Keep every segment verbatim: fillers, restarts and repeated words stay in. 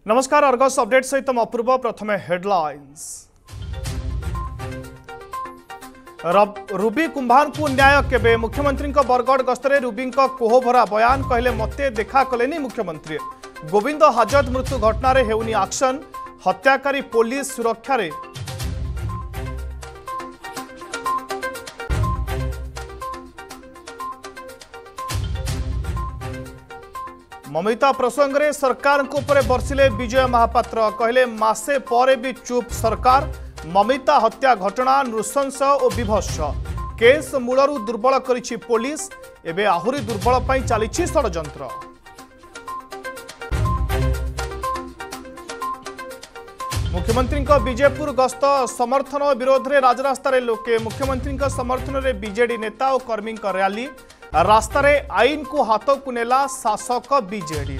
नमस्कार Argus update सहित अपूर्व प्रथम हेडलाइंस। रूबी कुंभार को न्याय केबे मुख्यमंत्री बरगढ़ गस्तरे रूबी कोहभरा बयान कहले मते देखा कलेनी मुख्यमंत्री। गोविंद हाजत मृत्यु घटना हेउनी एक्शन हत्याकारी पुलिस सुरक्षा रे। ममिता प्रसंग रे सरकार को ऊपर बरसिले विजय महापात्र कहले मासे परे भी चुप सरकार। ममिता हत्या घटना नृशंस और विभत्स केस मूलरू दुर्बल करिछि पुलिस एबे आहुरी दुर्बल पई चलिछि षडयंत्र। मुख्यमंत्री बीजेपुर गस्त समर्थन विरोध में राजरास्तार लोके मुख्यमंत्री समर्थन में बीजेडी नेता और कर्मी रैली रास्तार आईन को हाथ को नेला शासक बीजेडी।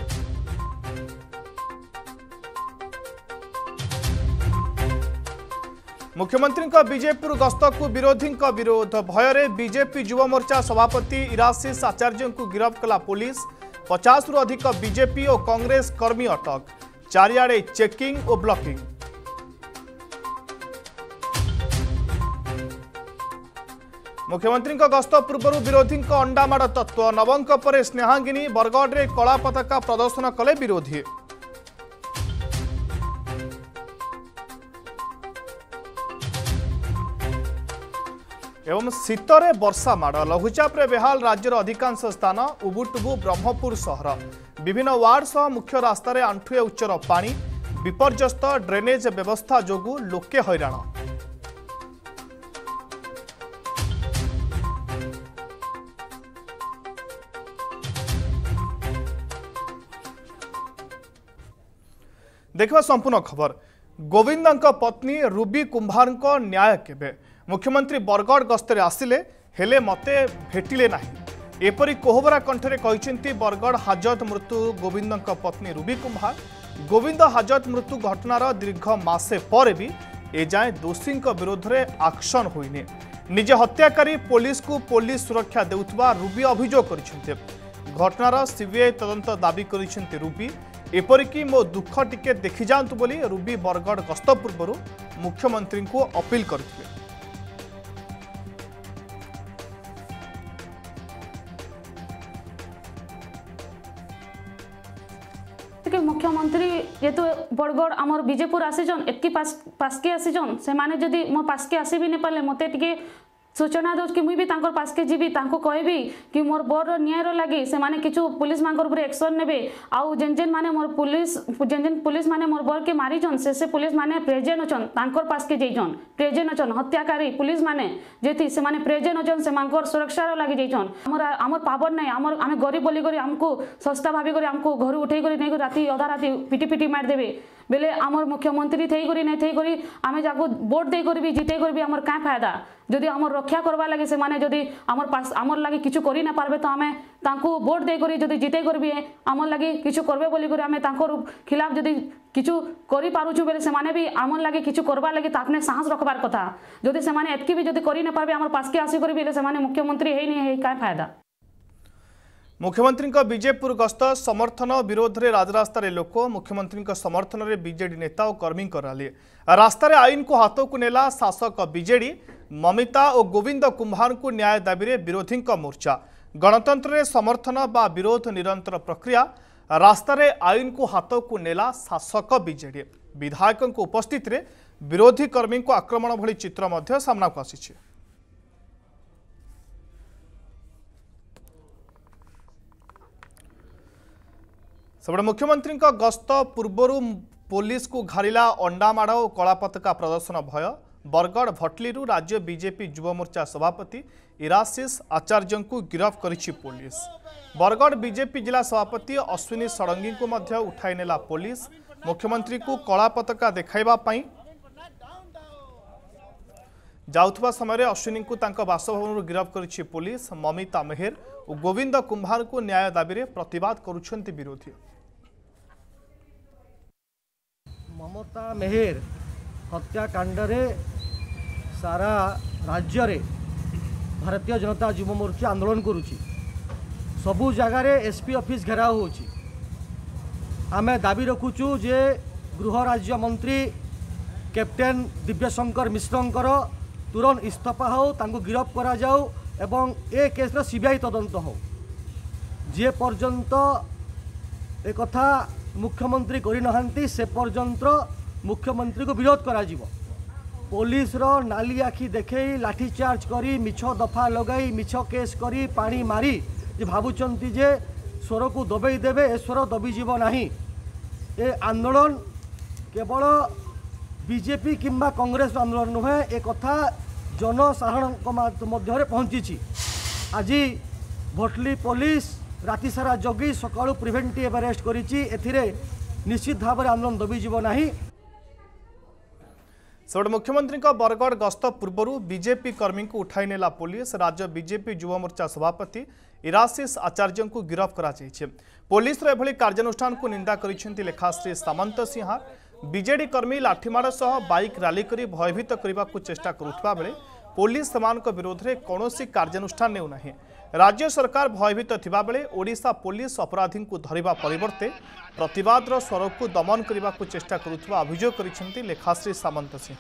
मुख्यमंत्री बीजेपुर गस्त को विरोधी विरोध भय बीजेपी युव मोर्चा सभापति इराशीष आचार्य को गिरफ्त कला पुलिस। पचास रु अधिक बीजेपी और कांग्रेस कर्मी अटक चारिआडे चेकिंग और ब्लॉकिंग। मुख्यमंत्री गस्त पूर्व विरोधी अंडामाड़ तत्व नवंक पर स्नेहांगिनी बरगढ़ में कला पताका प्रदर्शन कले विरोधी। एवं शीतरे वर्षा माड़ लघुचाप बेहाल राज्यर अधिकांश स्थान उबुटुबु ब्रह्मपुर सहर विभिन्न वार्ड सह मुख्य रास्तार आंठुए उच्चर पानी विपर्यस्त ड्रेनेज व्यवस्था जोगु लोके हैरान। देखा संपूर्ण खबर। गोविंद पत्नी रूबी कुंभार न्याय केबे मुख्यमंत्री बरगढ़ गस्तर आसिले हेले मते भेटिले नाही एपरी कोहबरा कंठरे कहिसेंती बरगढ़ हाजत मृत्यु गोविंद पत्नी रूबी कुंभार। गोविंद हाजत मृत्यु घटनार दीर्घ मासे पर भी एजाए दोषी विरोध में एक्शन होइने। निजे हत्याकारी पुलिस को पुलिस सुरक्षा देउथबा रूबी अभियोग करिसेंती। घटनार सीबीआई तदंत दाबी करिसेंती रूबी। एपरिकी मो दुख टिके देखि जांतु बोली रूबी बरगढ़ गस्त पूर्व मुख्यमंत्री को अपील करथिले। मुख्यमंत्री जेतु बरगढ़ आमर बीजेपुर आसीजन एतकी पास पासके आसीजन से माने जदी मो पासके आसी भी ने पाले मते टिके सूचना दो कि मुई भी तांकर पासके जीवी तांको कहबी कि मोर बर न्यायर लगी से माने किछु पुलिस मांगर ऊपर एक्शन नेबे आउ जेन जेन माने मोर पुलिस जेन जेन पुलिस माने मोर बर के मारी जन से से पुलिस माने प्रेजेंट अछन तांकर पासके जैजन प्रेजेंट अछन हत्याकारी पुलिस माने जेति से माने प्रेजेंट अछन से मांकर सुरक्षा लागि जैजन। हमर हमर पावर नै हमर आमे गरीब बोली करी हमको सस्ता भाबी करी हमको घर उठै करी नै राती आधा राती पिटी पिटी मार देबे बेले आमर मुख्यमंत्री थई करी नै थई करी आमे जाको वोट दे करी भी जिते करी भी हमर का फायदा जदि आमर रक्षा करबा लगे से माने जदि आमर पास आमर लगे किछु करी ना पारबे तो आमे तांको वोट दे करी जदि जिते करबी आमर लगे किछु करबे बोली करी आमे तांकर खिलाफ जदि किछु करी पारुछु बेले से माने भी आमर लगे किछु करबा लगे ताकने साहस रखबार कथा जदि से माने एतकी भी जदि करी ना पारबे आमर पास के आसी करी बेले से माने मुख्यमंत्री हेई नै हेई का फायदा। मुख्यमंत्री बीजेपुर गस्त समर्थन विरोध में राजरास्तार लोक मुख्यमंत्री समर्थन में बीजेडी नेता और कर्मी रैली रास्तार आईन को हाथ को नेला शासक बीजेडी। ममिता और गोविंद कुंभार को न्याय दाबी में विरोधी मोर्चा गणतंत्र में समर्थन बा विरोध निरंतर प्रक्रिया रास्तार आईन को हाथ को नेला शासक बीजेडी। विधायक उपस्थित रे विरोधी कर्मी को आक्रमण भली चित्र सामना को आसी। सबले मुख्यमंत्री गस्त पूर्वर पुलिस को घारिला अंडामाड़ और कला पताका प्रदर्शन भय। बरगढ़ भटलीरू राज्य बीजेपी युव मोर्चा सभापति इराशीष आचार्य को गिरफ्त करिछि पुलिस। बरगढ़ बीजेपी जिला सभापति अश्विनी षडंगी को मध्य उठाई नेला पुलिस। मुख्यमंत्री को कला पताका देखाइबा पई जाउथबा समय अश्विनी को तांका बासभवन गिरफ्त करिछि पुलिस। ममिता मेहर और गोविंद कुंभार को न्याय दाबी में प्रतिवाद करुछंती विरोधी। ममता मेहर हत्याकांड सारा राज्य रे भारतीय जनता युव मोर्चा आंदोलन करुच्ची सबू जगार एसपी ऑफिस घेराव होची आमे दाबी रखुचु जे गृह राज्य मंत्री कैप्टेन दिव्यशंकर मिश्रंकर तुरंत इस्तीफा हो तांको गिरफ करा जाऊ एवं ए केस सीबीआई तदंत हो जे पर्यंत एक कथा मुख्यमंत्री करिनाहांती से पर्यंत मुख्यमंत्री को विरोध करा जीवो पुलिस रो नाली आखि देखे लाठीचार्ज करी मिछ दफा लगाई मिछ केस करी पानी मारी जे भावुचंती जे स्वर को दबेई देवे ए स्वर दबी जीव नाही ए आंदोलन केवल बीजेपी किंबा कांग्रेस आंदोलन नुहे ए कथा जनसाधारण मध्य पहुँची आज भटली पुलिस राति सारा जगी सकाळु प्रिवेंटिव अरेस्ट करिछि एथिरे निश्चित भाव में आंदोलन दबी जीव नाही। सेपटे मुख्यमंत्री बरगढ़ गस्त पूर्व बीजेपी कर्मी को उठाई नेला पुलिस राज्य बीजेपी युव मोर्चा सभापति इराशिष आचार्य को गिरफ करा पुलिस एभली कार्यानुष्ठान को निंदा करिसेंति लेखाश्री सामंत सिंह बीजेडी कर्मी लाठीमाड़ सह बाइक रैली करी भयभीत करने को चेष्टा करुवा बेले पुलिस सेमानक विरोध में कौनसी कार्यानुष्ठान नेउना राज्य सरकार भयभीत थिबा बेले ओडिशा पुलिस अपराधी को धरिबा परिवर्ते प्रतिवादर स्वर को दमन करने को चेष्टा करुवा अभियोग करिसेंति लेखाश्री सामंत सिंह।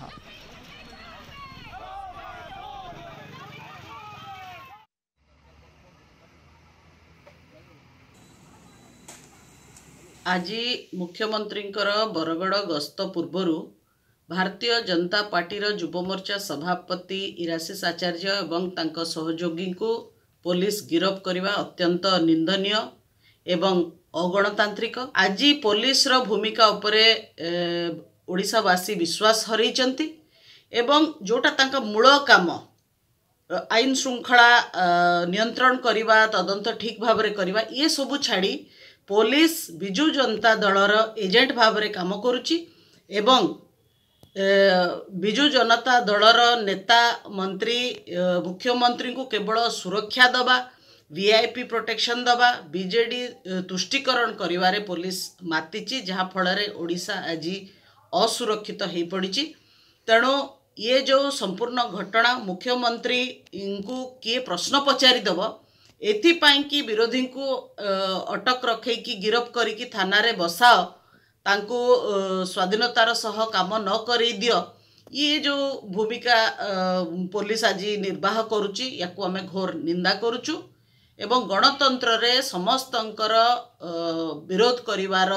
आज मुख्यमंत्री बरगढ़ गस्त पूर्वर भारतीय जनता पार्टी युव मोर्चा सभापति इराशिष आचार्य एवं तांको सहयोगी को पुलिस गिरफ करने अत्यंत निंदनीय एवं अगणतांत्रिक। आज पुलिस रो भूमिका उपरे ओडिशावासी विश्वास हरैचंती एवं जोटा तांका मूल काम आईन श्रृंखला नियंत्रण करवा तदंत ठीक भाव में करवा ये सबू छाड़ी पुलिस बिजु जनता दलर एजेंट भाव में काम करुच्ची एवं बिजु जनता दलर नेता मंत्री मुख्यमंत्री को केवल सुरक्षा दबा वीआईपी प्रोटेक्शन दबा बीजेडी तुष्टिकरण करिवारे पुलिस मातिची जहाँ फल ओडिशा आज असुरक्षित हो पड़ी। तेणु ये जो संपूर्ण घटना मुख्यमंत्री को किए प्रश्न पचारि दब एथिपाई कि विरोधी को अटक रखे कि गिरफ करिकी थाना रे बसाओ तांको स्वाधीनतार सह काम न करी दियो ये जो भूमिका पुलिस आज निर्वाह करुच्ची या आम घोर निंदा करुचु एवं गणतंत्र रे समस्तंकर विरोध करिवार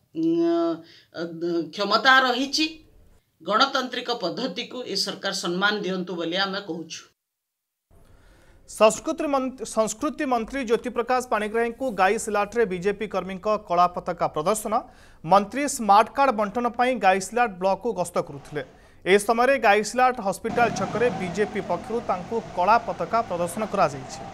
क्षमता रही गणतांत्रिक पद्धति को ये सरकार सम्मान दियंतु बोली आम कहूछु। संस्कृति मंत्री संस्कृति मंत्री ज्योति प्रकाश पाणिग्राही को गाईसिलाट रे बीजेपी कर्मी कला पताका प्रदर्शन मंत्री स्मार्ट कार्ड बंटन पर गाईसिलाट ब्लॉक को गस्त करुले ए समय गाईसिलाट हॉस्पिटल छकरे बीजेपी पक्षरु तांको कला पताका प्रदर्शन करा जायछि।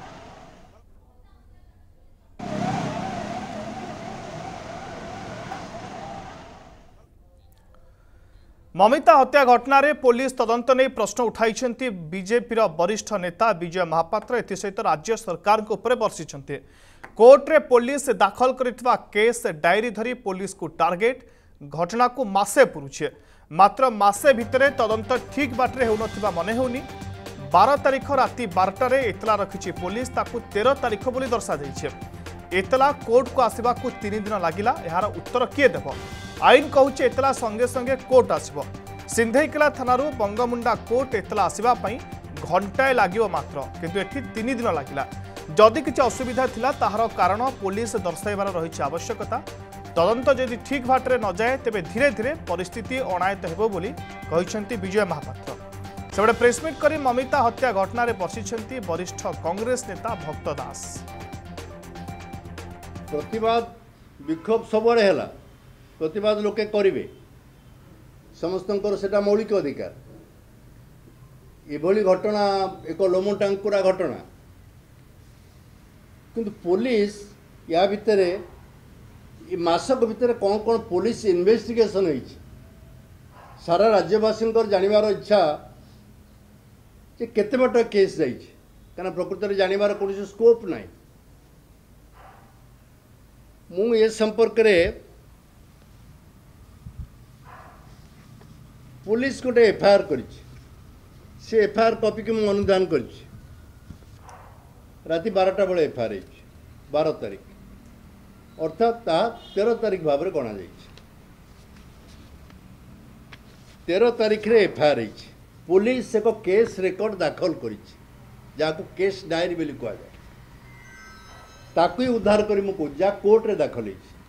ममिता हत्या घटना रे पुलिस तदंत नहीं प्रश्न उठाई बीजेपी वरिष्ठ नेता विजय महापात्र एसहित राज्य सरकार उपर बर्षिंट कोर्ट रे पुलिस दाखल करितवा केस डायरी धरी पुलिस को टार्गेट घटना को मासे पुरुछे मात्र मासे भितरे तदंत ठीक बाटरे होउनथिबा मने होनी बारह तारिख राति बारटार एतला रखिछि पुलिस ताकू तेरह तारिख बोली दर्शा जाइछे एतला कोर्ट को आसवा को तीन दिन लगिला यार उत्तर किए देव आईन कहूचे एतला संगे संगे कोर्ट आसब सिंधेईकेला थानारू बंगमुंडा कोर्ट एतला आसवा पई घंटाए लागियो मात्र किंतु एठी तीन दिन लगिला जदि किछि असुविधा थिला ताहार कारण पुलिस दर्शाइबार रहिछि आवश्यकता तदंत जदि ठीक बाटरे न जाए तेबे धीरे धीरे परिस्थिति अणायत हेबो बोली कहिसेंती विजय महापात्र। सेबडे प्रेसमिट करी ममिता हत्या घटना रे बर्षिंट वरिष्ठ कांग्रेस नेता भक्त दास। प्रतिवाद विक्षोभ सबरे हैला प्रतिवाद लोके करिवे समस्तंकर सेटा मौलिक अधिकार एभली घटना एक लोम टांकुरा घटना किंतु पुलिस या भितर मासक भितर कौन कौन पुलिस इन्वेस्टिगेशन होइछि सारा राज्यवासी जानिबार इच्छा जे केते बट केस जाइछि कारण प्रकृत में जानिबार कोनोसी स्कोप नाही। मु ए संपर्क रे पुलिस गोटे एफआईआर करिछि से एफआईआर कॉपी के मुझे अनुदान करिछि राति बारटा बेले एफआईआर बारह तारीख अर्थात ता तेरह तारीख भाव में गणा तेरह तारीख रे एफआईआर पुलिस एक केस रेकर्ड दाखल कर केस डायरी बोली कह जाए ताकू उद्धार कर जा कोर्ट रे दाखल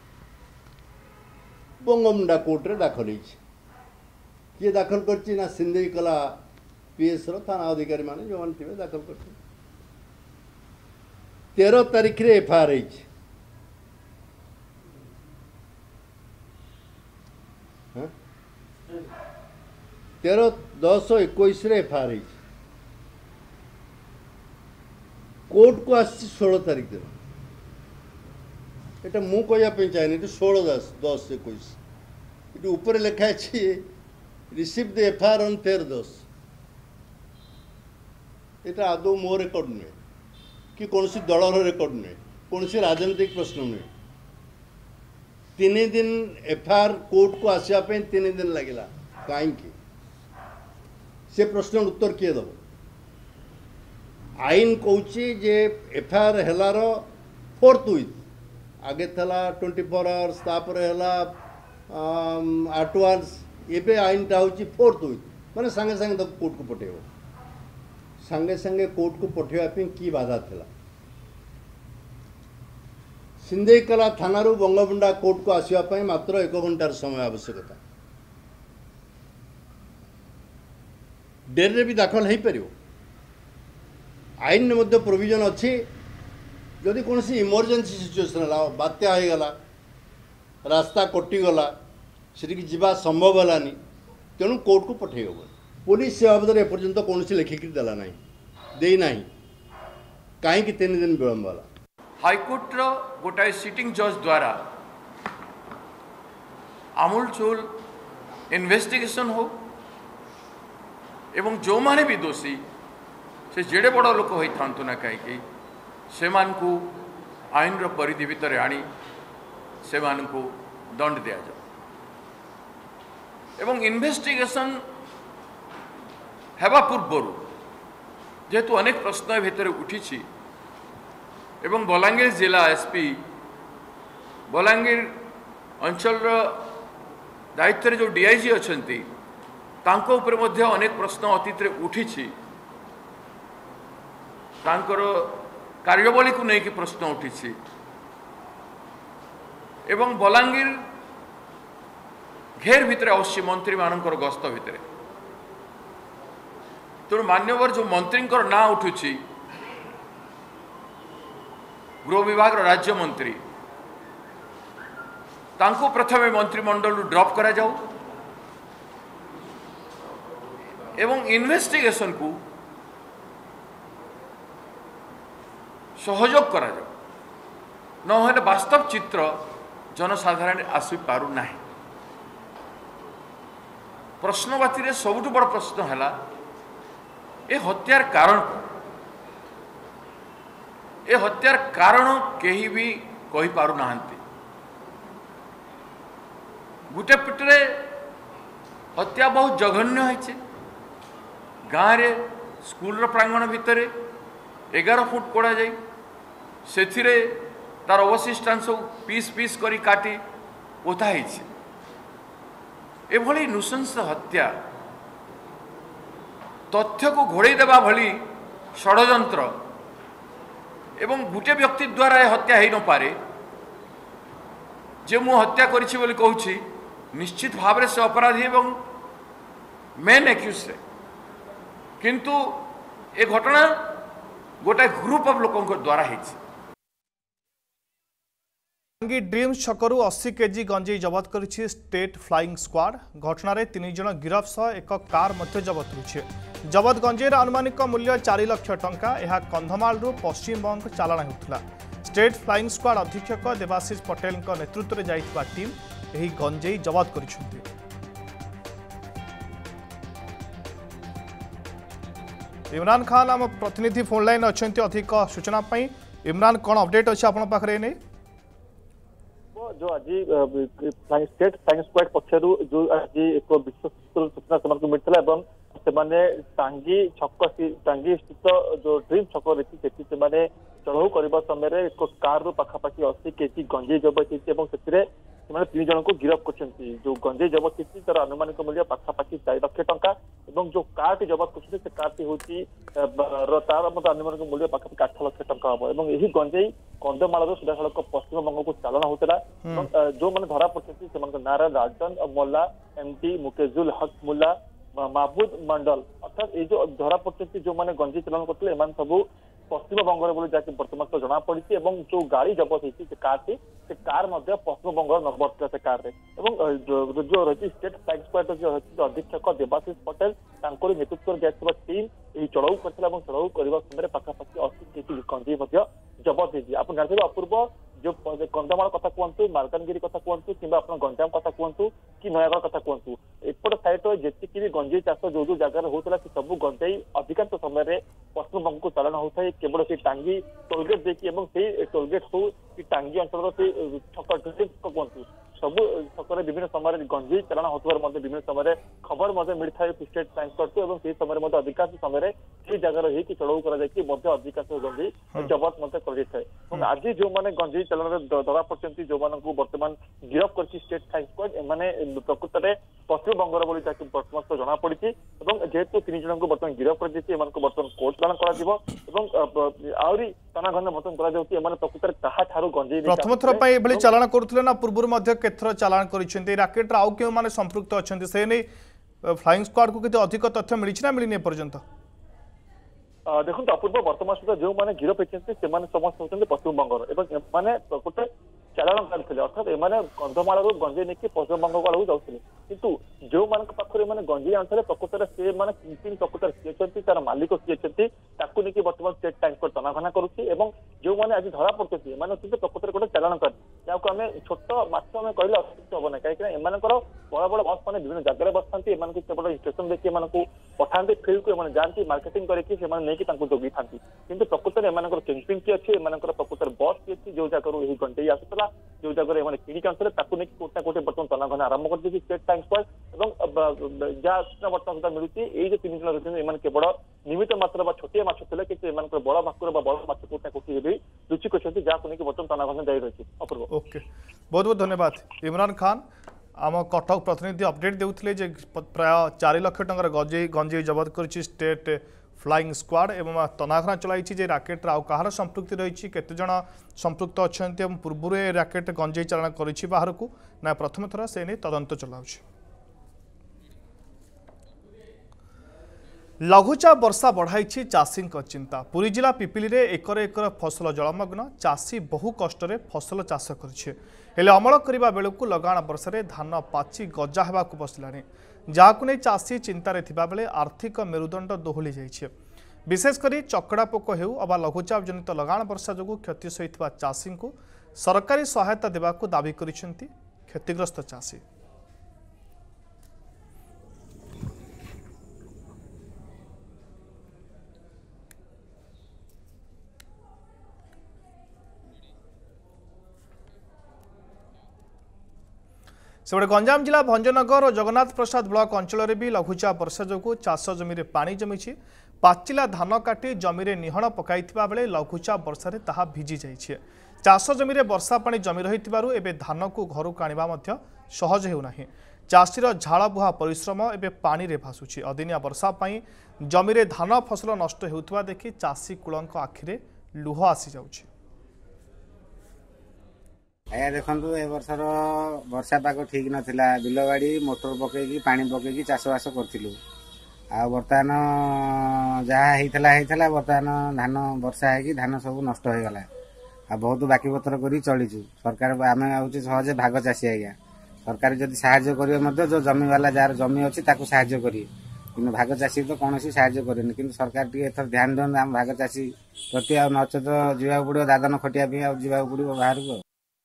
बंगमुंडा कोर्ट रे दाखल किए दाखल कर सिंधई कला पीएस रो थाना अधिकारी माने जो मान थे दाखल कर तेरह तारीख रे एफआईआर तेरह दस इक्कीस एफआईआर कोर्ट को आसी षोल तारीख दिन एटा मु कहवाई चाहे षोल दस दस इक्कीस ये ऊपर लिखाई रिसीव द एफआईआर ऑन तेरह दस ये आदौ मो रेकर्ड नुहे कि कौन दलर रेकर्ड नुहे कौन राजनीतिक प्रश्न नुहे तीन दिन एफआईआर कोर्ट को आसवाई तीन दिन लगे कहीं से प्रश्न उत्तर किए दब आईन कौच जे एफआईआर हेलार फोर्थ वीक आगे थला ट्वेंटी फोर आवर्स तापर है आटवांस एवं आईनटा हूँ फोर्थ वीक माने सांगे सांगे तक कोर्ट को पठेब सांगे सांगे कोर्ट को पठेवाई कि बाधा था सिंधईकला थाना बंगमुंडा कोर्ट को आसवाई मात्र एक घंटार समय आवश्यकता डेरी भी दाखल हो पार आईन में प्रोविजन अच्छी जदि कौन सी इमरजेंसी सिचुएसन है बात्या हो गला रास्ता कटिगला से जीवा संभव है तेणु कोर्ट को पठे हो पुलिस से बाबद एपर्यंत कौन सी लिखिक देला ना देना कहीं तीन दिन विलंब है हाईकोर्ट गोटाए सिटिंग जज द्वारा आमूल चूल इन्वेस्टिगेशन हो एवं जो माने भी दोषी से जेड़े बड़ लोक होता ना कहीं से आईन परिधि भितर आनी से दंड दि जाए एवं इन्वेस्टिगेशन हेबा पूर्वर जेहेतु अनेक प्रश्न भितर उठी एवं बलांगीर जिला एसपी बलांगीर अंचल दायित्व जो डीआईजी अच्छा तांको ऊपर मध्य अनेक प्रश्न अतीत उठी तांकर कार्यवली को लेकिन प्रश्न उठी एवं बलांगीर घेर भितर अवश्य मंत्री मानकर गस्त भितर तेणु मान्यवर जो मंत्री ना उठुची गृह विभाग राज्य मंत्री तांको प्रथमे मंत्रिमंडल ड्रॉप करा जाऊ एवं इन्वेस्टिगेशन को सहयोग करा जाऊ न वास्तव चित्र जनसाधारण आसी पारु नाही प्रश्नवाती रे सबुठ बड़ प्रश्न है ए हत्यार कारण ए हत्यार कारण कहीं भी कही पारु नाहंती गुटे पिटरे हत्या बहुत जघन्य है गाँव रे स्कूल प्रांगण भितर एगार फुट कोड़ा जाए से तार अवशिष्टांश पीस पीस करी काटी पोता एभली नृशंस हत्या तथ्य को घोड़े देवा भली षड्यंत्र एवं गोटे व्यक्ति द्वारा यह हत्या हो न पारे जे मु हत्या करिछि बोली कहूछि निश्चित भाव से अपराधी एवं मेन एक्यूज किंतु ए घटना गोटे ग्रुप ऑफ लोकों द्वारा होइछि। ड्रीम्स छकरू अस्सी केजी गंजेई जबत करिछि स्टेट फ्लाइंग स्क्वाड घटना रे तीन जन गिरफ सह एक कार मध्य जबत होइछि जबत गंजेईर अनुमानिक मूल्य चार लाख टंका यह कंधमालू पश्चिमबंग चालाण होता स्टेट फ्लाइंग स्क्वाड अधीक्षक देवाशीष पटेल नेतृत्व में जाइथिबा टीम एही गंजेई जबत करिछन्ति। इमरान खान आम प्रतिनिधि फोन लाइन अच्छा अधिक सूचना पाई इमरान कौन अपडेट अच्छे आप पाखे नहीं जो आज स्टेट फ्लाइंग स्क्वाड पक्षर जो आज एक विश्वस्त सूचना से मिलता से टांगी छक टांगी स्थित जो ड्रीम छक रही से चढ़ऊ करने समय एक कार रु पाखापाखि अशी केजी गंजेई जबत होती तीन जन को गिरफ्त कर जो गंजेई जबत होती तार अनुमानिक मूल्य पाखापाखि चार लक्ष टंका जो कार टी जबत कर कार टी हूँ तार अनुमानिक मूल्य पाखापाखि आठ लक्ष टंका हम यही गंजेई कंधमाल सीधा सड़क पश्चिम बंग को चालन होता जो मैंने धरा पड़ते से नारा राजन मोल्ला एमटी मुकेजुल हक मुल्ला महबूद मंडल अर्थात ये जो धरा पड़ते जो मैंने गंजेई चालन करते सब पश्चिम बंगर बोली जहाँकि बर्तमान तो जना पड़ी जो गाड़ी जबत होती से कार टी से कार पश्चिम बंगर नंबर से कार जो रही स्टेट फ्लाइंग स्क्वाड जो रही अधीक्षक देवाशीष पटेल नेतृत्व दिया टीम यही चढ़ऊ करता चढ़ऊ करने समय पाखापाखि अशी केजी गंजेई जबत होती आप जानते अपूर्व जो कंधमाल कथा कहतु मालकानगिरी कथा कहतु कि गंजाम कथा कहतु कि नयागढ़ कथा कहतु एपट साइड जी भी गंजेई चाष जो जो जगह होता है सब गंजेई अधिकांश समय पश्चिम बंग को चालन होता है केवल से टांगी टोलगेट देखिए टोलगेट हो कि टांगी अंचल से छक कहतु सब छक विभिन्न समय गंजेई चालाण होता विभिन्न समय खबर मिलता है स्टेट साइंस करतु से समय अधिकांश समय से जगह रही चढ़ऊ कर अधिकांश गंजेई जबत कर आज जो मैंने गंजेई चालन धरा पड़ते जो बर्तमान गिरफ्त कर स्टेट साइंस स्क्वाड एमाने प्रकृत में पश्चिम बंगर बोली बर्तमान तो जना पड़ी जेहेतु तीन जन को बर्तमान गिरफ्त कर बर्तमान कोर्ट चालाण कर तनाघन बर्तमान कर प्रकृत क्या गंजेई प्रथम थर चालाण करुले ना पूर्व केथर चालाण कर राकेट आउ क्यों माने संपृक्त अच्छा से नहीं फ्लाइंग स्क्वाड को कितने अधिक तथ्य मिली ना मिलनी पर्यंत देखो अपूर्व बर्तमान सुधा जो मैंने गिरफ्त होती समस्त होती पश्चिम बंगर मैंने गोटे चालाण करते अर्थात एमाने कंधमाल गंजेई नहीं पश्चिम बंग आड़ जाते किंतु जो मान पाखे गंजेई आने प्रकृत से मैंने प्रकृत सी अच्छी तार मालिक सी अच्छी नहीं बर्तमान स्टेट टाइम तनाघना करुच्ची जो मैंने आज धरा पड़ते प्रकृत गोटे चालाण कर आम छोट माछ आम कहले अत्युक्त हम ना कहीं एम बड़ बड़ बस मैंने विभिन्न जगह बस था केवल स्टेशन देखिए पठाते फिल्ड को जाती मार्केटिंग करके जोगी था कि प्रकृत में एम कैंपिंग की अच्छी एम प्रकृत बस की अच्छी जो जगह यही गंजेई आसूला जो जगह किणिक आनुले कोटा कोटे बर्तमान तनाघना आरंभ कर स्टेट टाइम स्क्वाड और जहाँ सूचना बर्तमान सुधा मिलूँ ये जो तीन जन रही केवल निमित मात्र छोटिया माछ थे कि बड़ भाकुर बड़ माछ कोटा कोटी लुचि कर जहाँ नहीं बर्तमान तनाघना जारी रही अपूर्व ओके बहुत बहुत धन्यवाद इमरान खान आम कटक प्रतिनिधि अपडेट देउथिले प्राय चार लाख टंकार गंजेई गंजेई जबत कर स्टेट फ्लाइंग स्क्वाड एवं तनाघना चलाई राकेट आउ कहार संपृक्ति रही केते जन संपृक्त अच्छा पूर्व राकेट गंजेई चालाण कर बाहर को ना प्रथम थर से नहीं तदंत चलाऊ लघुचाप वर्षा बढ़ाई चाषी चिंता पुरी जिला पिपिली रे एकर एकर फसल जलमग्न चाषी बहु कष्ट फसल चाष कर अमल करने बेलू लगाण वर्षा धान पाची गजा होगा बसलानी जहां नहीं चाषी चिंतार बेले आर्थिक मेरुदंड दोहली जाइए विशेषकर चकड़ा पोक हेउ अबा लघुचाप जनित लगाण वर्षा जो क्षति सहित चाषी को सरकारी सहायता देवाक दाबी करिसेंती क्षतिग्रस्त चाषी। सेपटे गंजाम जिला भंजनगर और जगन्नाथ प्रसाद ब्लॉक अंचल भी लघुचाप वर्षा जो चाष जमी पानी जमी पाचिला धान काटी जमी निहण पकाई बेले लघुचाप वर्षा ताहा भिजी जाइए चाष जमी वर्षा पानी जमी रही एवं धान को घर को आनिबा सहज होना चाषीर झाड़ बुहा परिश्रम एवं पानी रे भासुची अदिनिया वर्षा पाई जमी धान फसल नष्ट होउथबा देखि चाषी कूलंक आखिरे लुह आसी जाउची। आया देखु ए वर्षर वर्षा पाग ठीक नाला बिल बाड़ी मोटर पकईकि पानी पकईकि चाषबास करूँ आ बर्तमान जहाँ होता बर्तमान धान वर्षा है धान सब नष्ट हो गला आ बहुत बाकी पत्र कर चलीचु सरकार आम हूँ सहजे भाग चाषी आज्ञा सरकार जदि साहाय्य करेंगे जो जमी वाला जार जमी अच्छी साहाय्य करेंगे कि भाग चाषी तो कौन साहाय्य करें कि सरकार टी एथर ध्यान दिखाते आम भाग चाषी प्रति आ नचेत जावाक पड़ो दादन खटिया जावाक पड़ो बाहर को।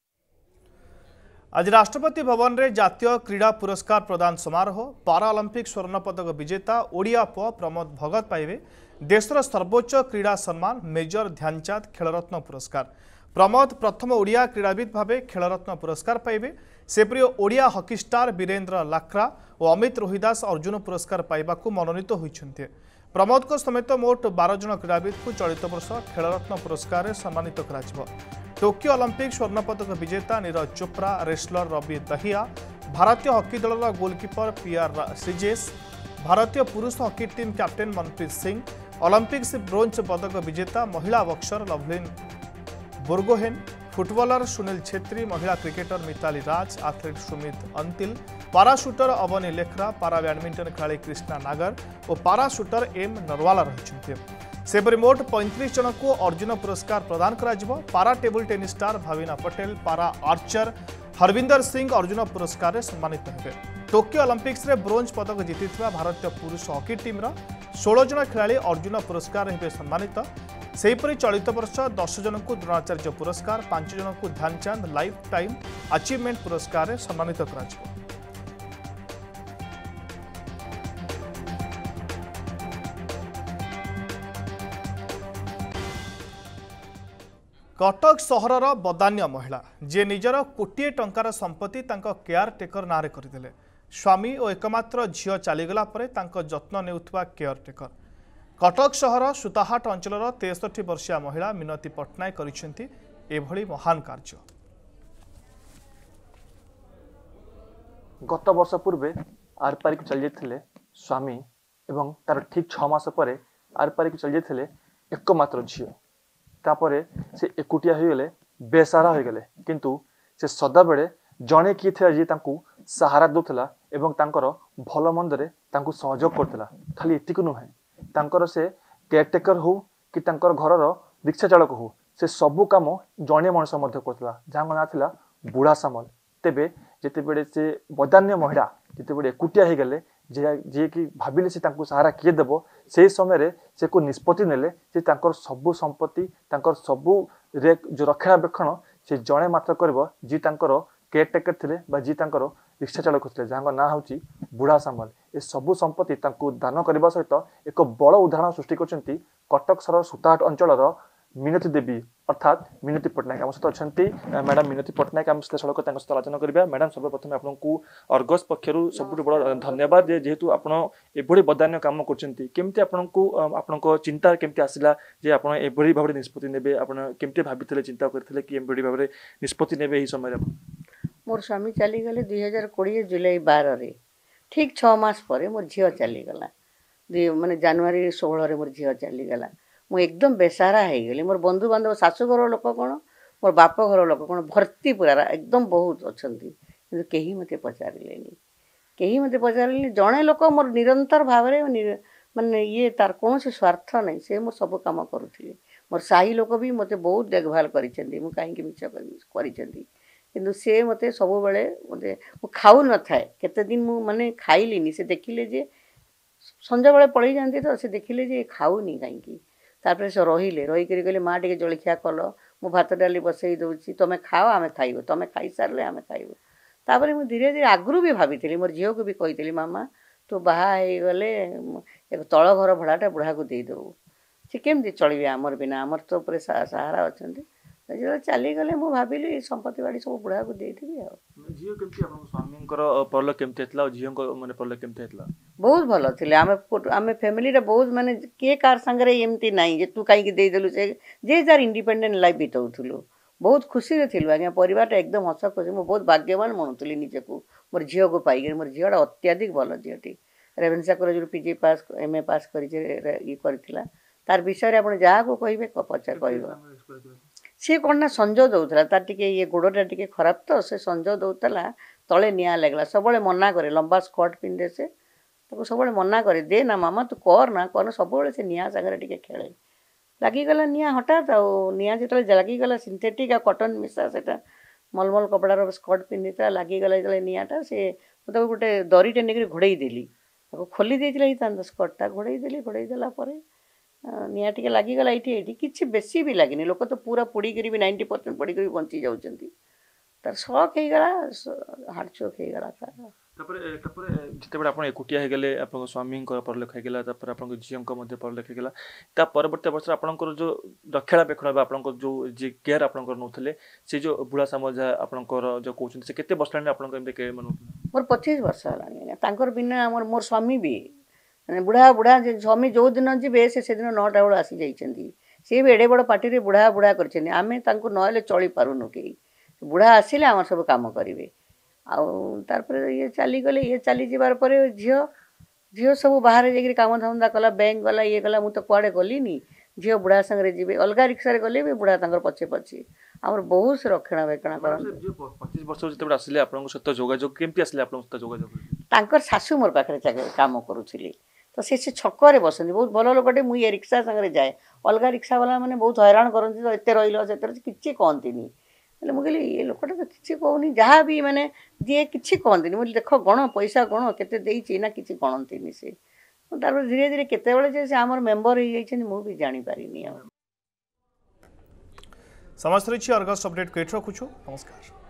आज राष्ट्रपति भवन में जातीय क्रीड़ा पुरस्कार प्रदान समारोह पाराअलंपिक स्वर्ण पदक विजेता ओडिया पुआ प्रमोद भगत पाइबे देशर सर्वोच्च क्रीड़ा सम्मान मेजर ध्यानचंद खेलरत्न पुरस्कार। प्रमोद प्रथम ओडिया क्रीड़ाविद भाव खेलरत्न पुरस्कार पाइबे। सेपरी ओडिया हॉकी स्टार वीरेन्द्र लाक्रा और अमित रोहिदास अर्जुन पुरस्कार पाइबाकू मनोनीत होइछन्ते। प्रमोद को समेत मोट बारह जन क्रीड़ाविद को चलित वर्ष खेलरत्न पुरस्कार सम्मानित कराजिबो। टोकियो ओलंपिक स्वर्ण पदक विजेता नीरज चोप्रा, रेसलर रवि दहिया, भारतीय हॉकी दलर गोलकीपर पी आर श्रीजेश, भारतीय पुरुष hockey team captain Manpreet Singh, Olympics bronze पदक विजेता महिला बॉक्सर लवलिन बोर्गोहेन, फुटबॉलर सुनील छेत्री, महिला cricketer Mithali Raj, athlete Sumit Antil, para shooter Avani Lekhara, para badminton खेलाड़ी कृष्णा नागर और पाराशूटर एम नरवाला रही। सेपरी मोट पैंतीस जन को अर्जुन पुरस्कार प्रदान करा। Para table tennis star Bhavina Patel, para archer Harvinder Singh Arjun पुरस्कार सम्मानित हेबे। टोकियो ओलंपिक्स रे ब्रोंज पदक जीतिथिबा भारतीय पुरुष हॉकी टीम सोलह जन खेलाड़ी अर्जुन पुरस्कार हेबे सम्मानित। सेहीपरि चलित वर्ष दस जन को द्रोणाचार्य पुरस्कार, पांच जन को ध्यानचंद लाइफ टाइम अचीवमेंट पुरस्कार सम्मानित करा। कटक सहरर बदान्य महिला जे निजर कोटिए टंकार संपत्ति तांको केयर टेकर नारे करदेले। स्वामी और एकमात्र झियो चलीगला परे तांको जत्न नेउथबा केयर टेकर। कटक सहर सुताहाट अंचलर तेसठी वर्षीय महिला मिनती पट्टनायक करिसेंती एभली महान कार्य। गत वर्ष पूर्वे आरपारी को चल जाते स्वामी एवं तार ठीक छः मास पर आरपारी को चल जाते एकमात्र झील तापर से एकुटिया हो गले बेसहारा हो गले किंतु से सदा बेले जड़े किए थे जी तांकू सहारा दूला एवं तांकर भल मंदरे तांकू सहयोग करथिला। खाली एतिक नुहे तांकर से केयरटेकर हो कि तांकर घरर रिक्शा चालक हो से सबू काम जड़े मनुष्य मध्य करथिला जहाँ ना थिला बुढ़ा सामल। तेबे जेते बेले से बदान्य महिला जेते बेले एकुटिया हो गले जे जे कि भाविले से तांकू सहारा किए देबो से समय से को निष्पत्ति नेले जे तांकर सबु संपत्ति तांकर सबु रे जो रक्षणाबेक्षण से जड़े मात्र करबो जी तांकर केयरटेकर थिले बा जी तांकर रिक्शा चालक थिले जहाँ ना होची बुढ़ा सामल। ए सबु संपत्ति तांकू दान करबा सहित एक बड़ उदाहरण सृष्टि करचंती कटक सहर सुताहाट अंचलर मिनती देवी अर्थात मिनती पट्टनायक आम सहित अच्छा। मैडम मिनती पट्टनायक आम सड़क सहित आलोचना करवा। मैडम सर्वप्रथम आपको अर्गस पक्षर सब बड़ धन्यवाद जेहेतु आप बदान्य कम करमती आपको आपण चिंता केमती आसला जे आप भाव निष्पत्ति ने केमती भाभी चिंता करते कि भाव निष्पत्ति ने यही समय मोर स्वामी चलीगले दुई हजार कोड़े जुलाई बार ठीक छः मास पर मोर झील चलीगला माने जनवरी षोह मोर झील चलीगला। मु एकदम बेसहारा हो गली। मोर बंधु बांधव शाशुघर लोक कौन मोर बाप घर लोक कौन भर्ती पूरा एकदम बहुत अच्छा कि कहीं मत पचारे कहीं मत पचारे जड़े लोक मोर निरंतर भाव माने ये तार कौन से स्वार्थ नहीं से मोर सब कम करुले। मोर साही लोक भी मत बहुत देखभाल करें कहीं मिछ कर से मत सब बेले मत खाऊ न थाए केते दिन मु माने खाइलिनी से देखिले जे संजा बेले पड़े जाती तो से देखिले जे खाऊनी कहीं तापर से रहिले रहीक कहले माँ टे जलखिया कल मु भात डाली बसई दूसरी तुम खाओ आम खाइब तुम खाई सारे आम खाइब। तापर मुझे धीरे धीरे आगु भी भाभी मोर झील को भी कही मामा तू बाहा गले एक तल घर भड़ाटा बुढ़ा को देदेबू सी केमती चलिए आमर बिना आमर तो पूरे सहारा अच्छा जो चलीगले मुझे भाविली संपत्ति बाड़ी सब बुढ़ा को देदेवी आ स्वामी परलोक केमती झील मैंने परलोक केमती बहुत भल थे आम आम फैमिली बहुत माने किए कार संगे एमती नाई जे तू कहीं देदेलु से जे जार इंडिपेंडेंट लाइफ बीतौलु बहुत खुशी रे थिलु आज्ञा परिवार एकदम हस खुशी मुझे बहुत भाग्यवान मनुली निजको मोर झील को पाई मोर झीलटा अत्याधिक भल झीलटी Ravenshaw college PG pass M A pass कर तार विषय आप जहाँ को कहे पचार कह सी कौन ना संजो दौला तार टे ये गोड़टा टे खराब तो से संजो दौला तले निआ लगला सब मना करे लंबा स्कर्ट पिंधे से सब मना करे दे ना मामा तू कर ना कर सब से निआ सागर टे खेले लगिगला निआ हठात आया जो लगिगला सिंथेटिक आ कटन मिसा से मलमल कपड़ार स्कर्ट पिंधि लगिगला जो निआटा से मुझे गोटे दरीटे नहीं घोड़े देली खोली देता स्कर्टा घोड़े देली घोड़े देला निआ टे लगिगला ये किसी बेसी भी लगे लोक तो पूरा पोड़ी भी नाइंटी परसेंट पोड़ी बंची जाऊँच तार शक हो गला हार्ट चोक हो गला तार जितेबाला आप एकुटिया हो गले आप स्वामी परलेख होगा आप झील परलेख होगा ता परवर्त वर्ष आपंकर जो रक्षणाबेक्षण आप जो जी केयर आप नौले से जो बुढ़ा सामल आपंकर जो कहते से केते बसला आप मोर पच्चीस वर्ष है बिना मोर स्वामी भी बुढ़ा बुढ़ा स्वामी जो दिन जी से दिन नौटा बेल आसी जाइए सी भी एडे बड़ पार्टी बुढ़ा बुढ़ा कर आम ना चली पारूनु कहीं बुढ़ा आसिले आम सब कम करेंगे आउे ये चलीगले ये चली जाबार पर झी झील सब बाहर जाकर कम धंदा कला बैंक गला ये गला मुझे कुआड़े गलिनी झील बुढ़ा सागर जी अलग रिक्सा गले भी बुढ़ा तक पछे पछे आम बहुत से रक्षणाबेक्षण कर पच्चीस वर्ष जो आसिले सहित जोगाजोग केमती आसिले सहित जोगाजोग शाशु मोर पाखे कम करुले तो सी से छकरे बसती बहुत भल लोकटे मुझे रिक्सा सागर जाए अलग रिक्सा वाला मैंने बहुत हैरान करती तो एत रही से किसी कहती मुझे ये लोकटा तो किसी कहूनी जहाँ भी मैंने दिए किसी कहती मुझे देख गण पैसा गण केते ना किसी गणती से तार धीरे धीरे केते से आम मेम्बर हो जाइए मुझे जापारि समस्त रही अर्गस अपडेट को रखुछु नमस्कार।